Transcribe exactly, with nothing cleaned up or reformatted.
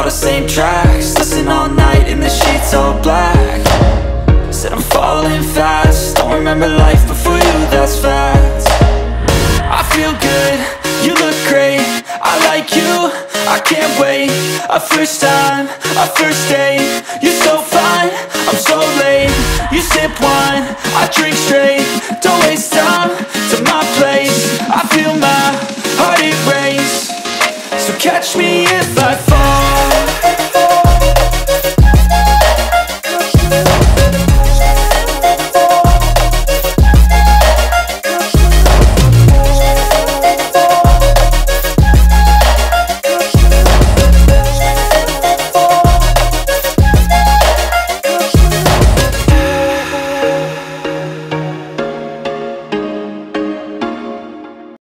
all the same tracks. Listen all night in the sheets all black. Said I'm falling fast, don't remember life before you, that's fact. I feel good, you look great, I like you, I can't wait. A first time, a first date, you're so fine, I'm so late. You sip wine, I drink straight, don't waste time to my place. I feel my heart erase, so catch me if I fall.